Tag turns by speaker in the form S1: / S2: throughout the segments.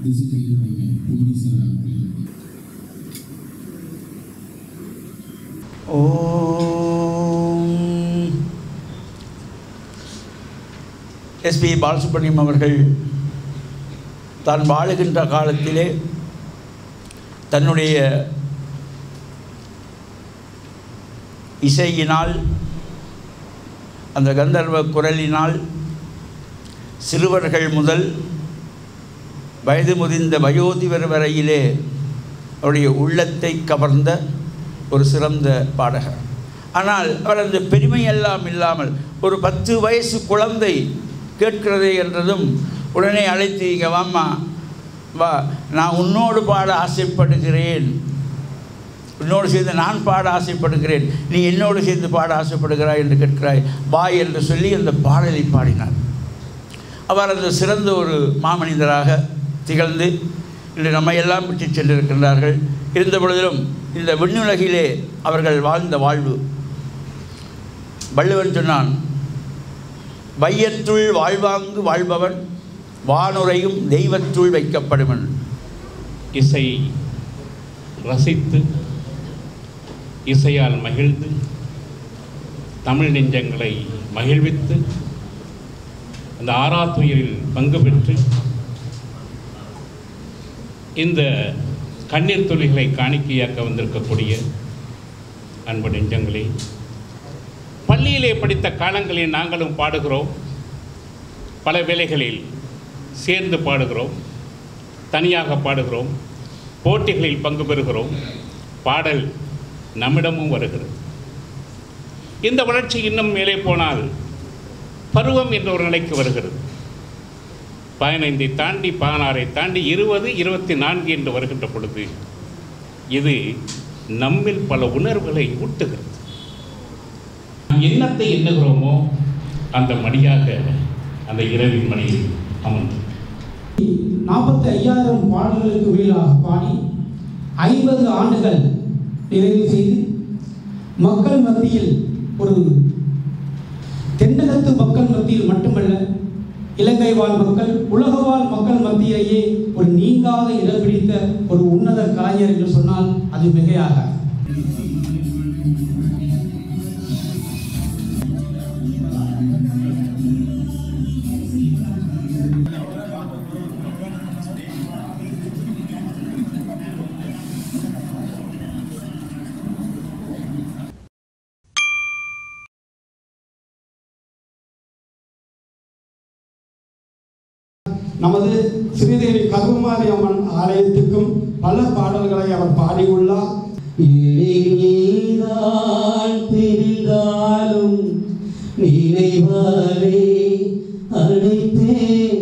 S1: SP Balasubramaniam அவர்கள் தான் வாழுகின்ற காலத்திலே தன்னுடைய இசையினால் அந்த கந்தர்வ குரலினால் சிறுவர்கள் முதல் வயது முதிர்ந்த வயோதிபர் வரையிலே அவருடைய உள்ளத்தை கவர்ந்த ஒரு சிறந்த பாடகர். ஆனால் அவர் அந்த பெருமையெல்லாம் இல்லாமல் ஒரு 10 வயசு குழந்தை கேட்கிறதே என்றதும் உடனே அழைத்து இங்கே வாம்மா வா, நான் உன்னோடு பாட ஆசைப்படுகிறேன், உன்னோடு சேர்ந்து நான் பாட ஆசைப்படுகிறேன், நீ என்னோடு சேர்ந்து பாட ஆசைப்படுகிறாய் என்று கேட்கிறாய், வா என்று சொல்லி அந்த பாடலை பாடினார். அவர் அந்த சிறந்த ஒரு மாமனிதராக திகழ்ந்து இன்று நம்மை எல்லாம் விட்டு சென்றிருக்கின்றார்கள். இருந்த பொழுதிலும் இந்த விண்ணுலகிலே அவர்கள் வாழ்ந்த வாழ்வு, வள்ளுவன் சொன்னான், வையத்துள் வாழ்வாங்கு வாழ்பவன் வானுரையும் தெய்வத்துள் வைக்கப்படுவன்.
S2: இசை ரசித்து இசையால் மகிழ்ந்து தமிழ் நெஞ்சங்களை மகிழ்வித்து அந்த ஆறாத்துயிரில் பங்கு பெற்று இந்த கண்ணீர் துளிகளை காணிக்கையாக்க வந்திருக்கக்கூடிய அன்பு நெஞ்சங்களே, பள்ளியிலே படித்த காலங்களில் நாங்களும் பாடுகிறோம், பல வேளைகளில் சேர்ந்து பாடுகிறோம், தனியாக பாடுகிறோம், போட்டிகளில் பங்கு பெறுகிறோம், பாடல் நம்மிடமும் வருகிறது. இந்த வளர்ச்சி இன்னும் மேலே போனால் பருவம் என்ற ஒரு நிலைக்கு வருகிறது. 15 தாண்டி 16 தாண்டி 20, 24 என்று வருகின்ற பொழுது இது நம்மில் பல உணர்வுகளை ஊட்டுகிறது. எண்ணத்தை எண்ணுகிறோமோ அந்த மணியாக அந்த இரவின் மணியில் அமர்ந்து
S3: 45,000 பாடல்களுக்கு மேலாக பாடி 50 ஆண்டுகள் நிறைவு செய்து மக்கள் மத்தியில், ஒரு தென்னகத்து மக்கள் மத்தியில் மட்டுமல்ல, இலங்கை வாழ் மக்கள், உலக வாழ் மக்கள் மத்தியிலேயே ஒரு நீங்காத இடம் பிடித்த ஒரு உன்னத கலைஞர் என்று சொன்னால் அது மிகையாக. நமது ஸ்ரீதேவி கருமாரி அம்மன் ஆலயத்துக்கும் பல பாடல்களை அவர் பாடியுள்ளார். தெரிந்தாலும் நினைவாலே அழைத்தே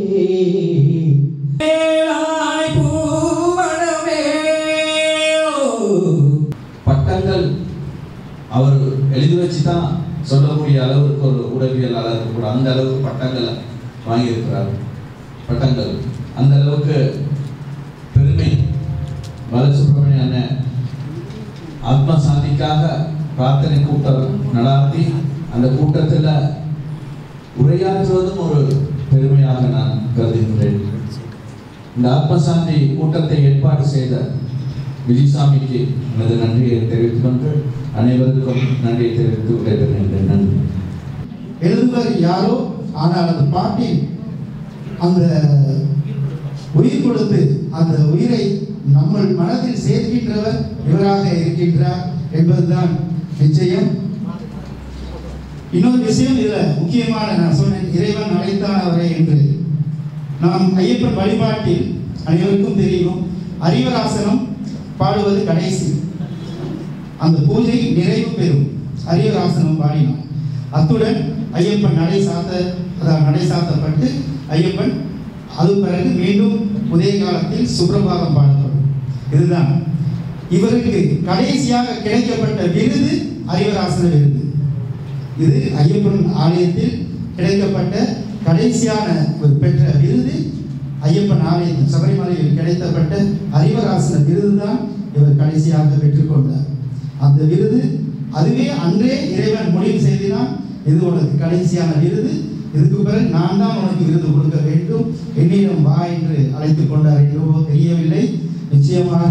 S4: பட்டங்கள் அவர் எழுதி வச்சுதான் சொல்லக்கூடிய அளவுக்கு ஒரு உடவியலாளர் கூட அந்த அளவுக்கு பட்டங்கள் வாங்கியிருக்கிறார். பட்டங்கள் அந்த அளவுக்கு பெருமை. பாலசுப்ரமணிய அண்ணன் ஆத்ம சாந்திக்காக பிரார்த்தனை கூட்டம் நடாத்தி அந்த கூட்டத்தில் உரையாற்றுவதும் ஒரு பெருமையாக நான் கருதுகின்றேன். இந்த ஆத்ம சாந்தி கூட்டத்தை ஏற்பாடு செய்த விஜயசாமிக்கு எனது நன்றியை தெரிவித்துக் கொண்டு அனைவருக்கும் நன்றியை தெரிவித்து விடைபெறுகின்றேன். நன்றி.
S3: எழுதுவர் யாரோ, ஆனால் அந்த பாட்டில் அந்த உயிர் கொடுத்து அந்த உயிரை நம்ம மனதில் சேர்க்கின்றவர் இவராக இருக்கின்றார் என்பதுதான் நிச்சயம். இன்னொரு விஷயம் இதில் முக்கியமான, நான் சொன்னேன், இறைவன் அழைத்தான் அவரை என்று. நாம் ஐயப்பன் வழிபாட்டில் அனைவருக்கும் தெரியும், அரிவராசனம் பாடுவது கடைசி. அந்த பூஜை நிறைவு பெறும் அரிவராசனம் பாடினோம். அத்துடன் ஐயப்பன் நடை சாத்தப்பட்டு ஐயப்பன் அது பிறகு மீண்டும் உதய காலத்தில் சுப்ரபாதம் பாடப்படும். இதுதான் இவருக்கு கடைசியாக கிடைக்கப்பட்ட விருது அரிவராசன விருது. இது ஐயப்பன் ஆலயத்தில் கிடைக்கப்பட்ட கடைசியான ஒரு பெற்ற விருது. ஐயப்பன் ஆலயத்தில் சபரிமலையில் கிடைக்கப்பட்ட அரிவராசன விருது தான் இவர் கடைசியாக பெற்றுக்கொண்டார். அந்த விருது அதுவே அன்றே இறைவன் முடிவு செய்தினான், இது உனக்கு கடைசியான விருது,
S5: இதுக்கு பிறகு நான் தான் உனக்கு விருது கொடுக்க வேண்டும், என்னிடம் வா என்று அழைத்துக் கொண்டார் என்றோ தெரியவில்லை. நிச்சயமாக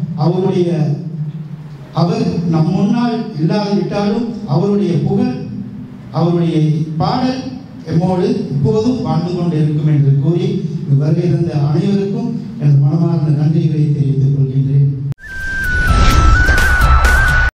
S5: அவர் நம் முன்னால் இல்லாவிட்டாலும் அவருடைய புகழ், அவருடைய பாடல் எம்மோடு இப்போதும் வாழ்ந்து கொண்டு இருக்கும் என்று கூறி வருகை தந்த அனைவருக்கும் எனது மனமார்ந்த நன்றிகளை தெரிவித்துக் கொள்கின்றேன்.